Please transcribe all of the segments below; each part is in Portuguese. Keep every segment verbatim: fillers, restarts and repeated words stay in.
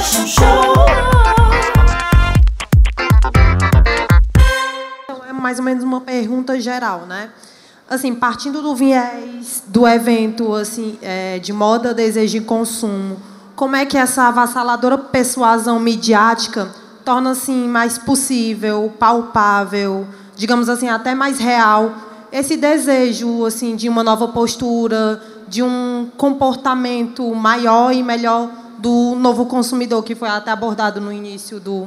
Fashion Show. Então, é mais ou menos uma pergunta geral, né? Assim, partindo do viés do evento, assim, é, de moda, desejo e consumo, como é que essa avassaladora persuasão midiática torna, assim, mais possível, palpável, digamos assim, até mais real, esse desejo, assim, de uma nova postura, de um comportamento maior e melhor do novo consumidor, que foi até abordado no início do,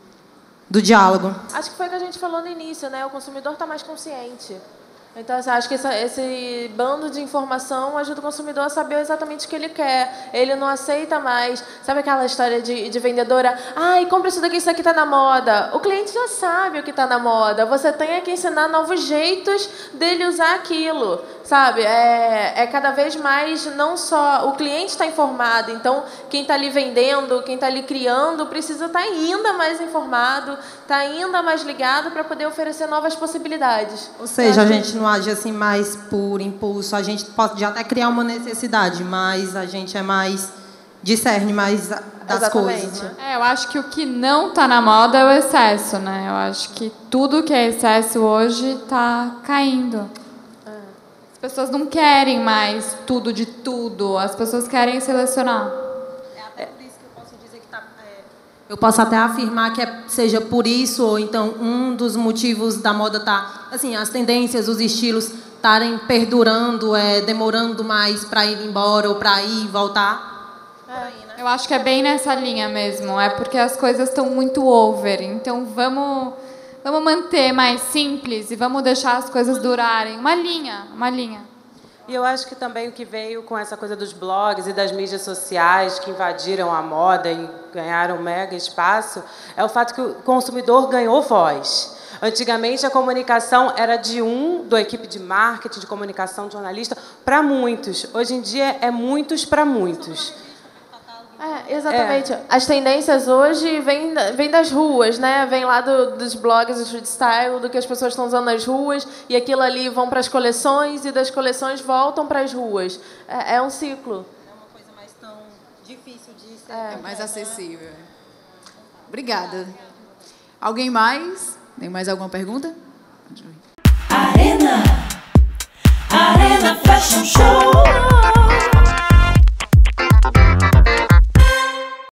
do diálogo? Acho que foi o que a gente falou no início, né? O consumidor está mais consciente. Então, assim, acho que essa, esse bando de informação ajuda o consumidor a saber exatamente o que ele quer. Ele não aceita mais. Sabe aquela história de, de vendedora? Ai, compra isso daqui, isso daqui está na moda. O cliente já sabe o que está na moda. Você tem que ensinar novos jeitos dele usar aquilo. Sabe? É, é cada vez mais, não só... O cliente está informado. Então, quem está ali vendendo, quem está ali criando, precisa estar ainda mais informado, está ainda mais ligado para poder oferecer novas possibilidades. Ou seja, a gente não age assim mais por impulso, a gente pode até criar uma necessidade, mas a gente é mais discerne mais das Exatamente. coisas, né? É, eu acho que o que não está na moda é o excesso, né? Eu acho que tudo que é excesso hoje está caindo. As pessoas não querem mais tudo de tudo, as pessoas querem selecionar. É até por isso que eu posso dizer que tá, é, eu posso até afirmar que é, seja por isso, ou então um dos motivos da moda tá, assim, as tendências, os estilos estarem perdurando, é, demorando mais para ir embora ou para ir e voltar. É, aí, né? Eu acho que é bem nessa linha mesmo, é porque as coisas estão muito over, então vamos, vamos manter mais simples e vamos deixar as coisas durarem. Uma linha, uma linha. E eu acho que também o que veio com essa coisa dos blogs e das mídias sociais que invadiram a moda e ganharam mega espaço é o fato que o consumidor ganhou voz. Antigamente, a comunicação era de um, da equipe de marketing, de comunicação, de jornalista, para muitos. Hoje em dia, é muitos para muitos. É, exatamente. É. As tendências hoje vêm vem das ruas, né? Vem lá do, dos blogs do street style, do que as pessoas estão usando nas ruas, e aquilo ali vão para as coleções, e das coleções voltam para as ruas. É, é um ciclo. Não é uma coisa mais tão difícil de ser. É, é mais acessível. Obrigada. Alguém mais? Tem mais alguma pergunta? Arena, Arena Fashion Show.